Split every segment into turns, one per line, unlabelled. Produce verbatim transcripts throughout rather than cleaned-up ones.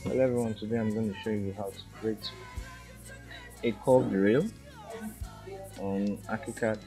Hello everyone, today I'm going to show you how to create a curved rail on ArchiCAD.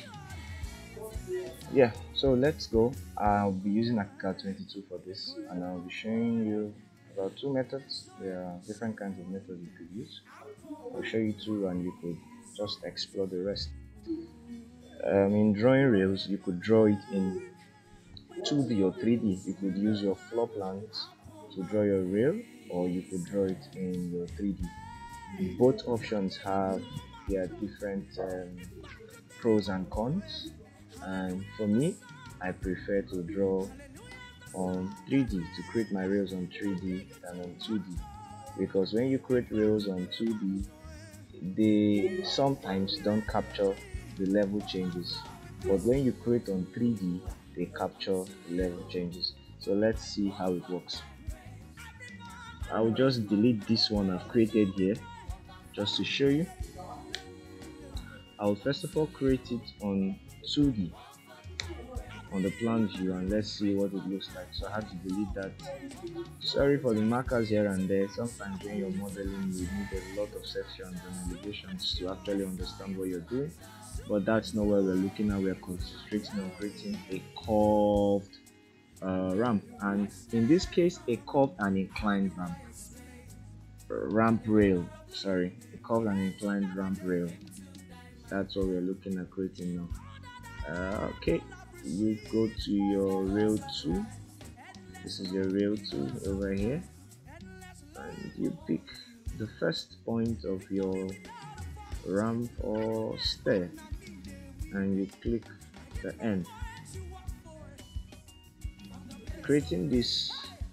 Yeah, so let's go. I'll be using ArchiCAD twenty-two for this, and I'll be showing you about two methods. There are different kinds of methods you could use. I'll show you two and you could just explore the rest. Um, in drawing rails, you could draw it in two D or three D. You could use your floor plans to draw your rail, or you could draw it in your three D. Both options have their different um, pros and cons, and for me, I prefer to draw on three D, to create my rails on three D than on two D, because when you create rails on two D, they sometimes don't capture the level changes, but when you create on three D, they capture the level changes. So let's see how it works. I will just delete this one I've created here just to show you. I'll first of all create it on two D on the plan view, and let's see what it looks like. So I had to delete that. Sorry for the markers here and there. Sometimes when you're modeling, you need a lot of sections and elevations to actually understand what you're doing, but that's not what we're looking at. We're concentrating on creating a curved uh, ramp, and in this case a curved and inclined ramp ramp rail sorry a curved and inclined ramp rail. That's what we're looking at creating now. Uh, okay, you go to your rail two. This is your rail two over here, and you pick the first point of your ramp or stair, and you click the end. Creating this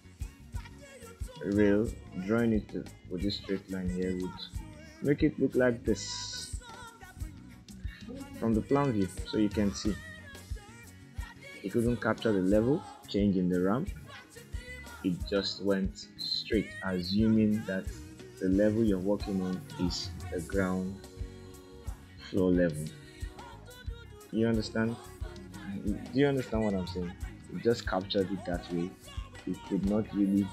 rail, drawing it with this straight line here would make it look like this from the plan view. So you can see it couldn't capture the level change in the ramp. It just went straight, assuming that the level you're working on is the ground floor level. You understand? Do you understand what I'm saying? It just captured it that way. It could not really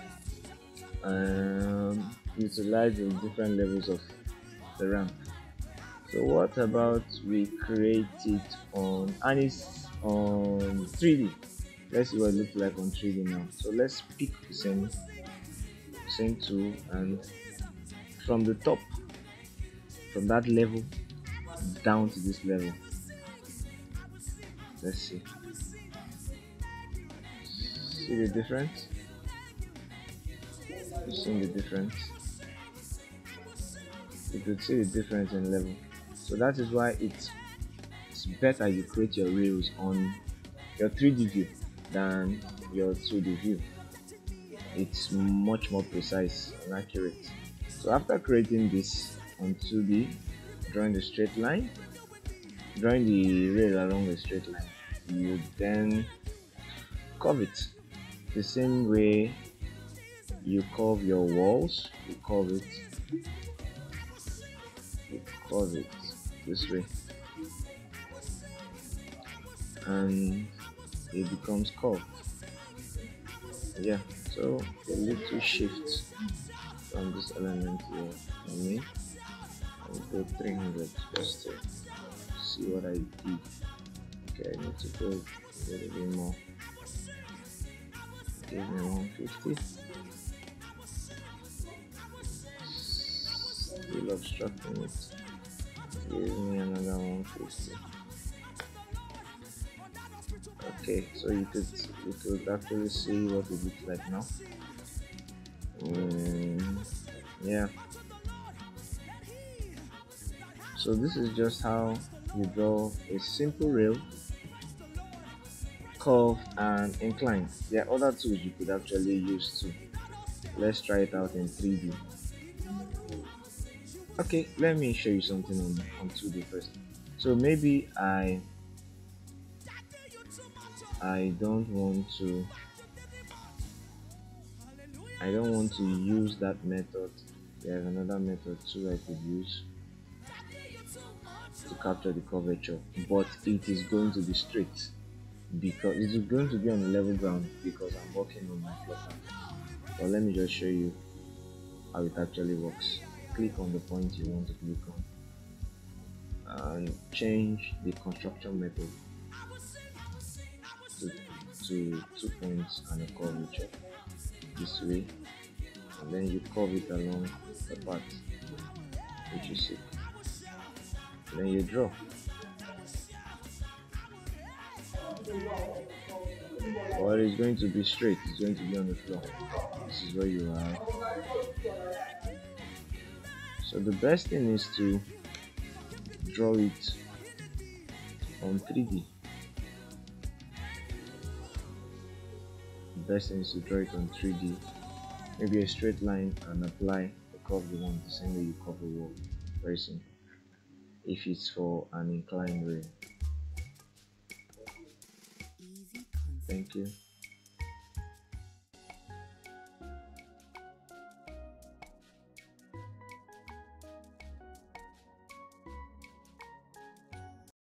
um, utilize the different levels of the ramp. So what about we create it on, and it's on three D. Let's see what it looks like on three D now. So let's pick the same same tool, and from the top, from that level down to this level, let's see see the difference. You see the difference? You could see the difference in level. So that is why it's it's better you create your rails on your three D view than your two D view. It's much more precise and accurate. So after creating this on two D, drawing the straight line, drawing the rail along the straight line, you then curve it the same way you curve your walls. You curve it you curve it this way, and it becomes curved. Yeah, so a little shift from this element here for me. I'll go three hundred just to see what I did. Okay, I need to go a little bit more. Give me one fifty. Still obstructing it. Give me another one fifty. Okay, so you could you could actually see what it looks like now. Um, yeah. So this is just how you draw a simple rail, curved and inclined. There are other tools you could actually use too. Let's try it out in three D. Okay, let me show you something on, on two D first. So maybe I I don't want to I don't want to use that method. There's another method too I could use to capture the curvature, but it is going to be straight because it is going to be on a level ground because I'm working on my floor plan. But let me just show you how it actually works. Click on the point you want to click on and change the construction method to, to two points and a curvature this way, and then you curve it along the path which you seek. Then you draw. Or it's going to be straight, it's going to be on the floor. This is where you are. So the best thing is to draw it on three D. The best thing is to draw it on three D. Maybe a straight line and apply the curve you want, the same way you curve a wall. Very simple. If it's for an inclined rail. Thank you.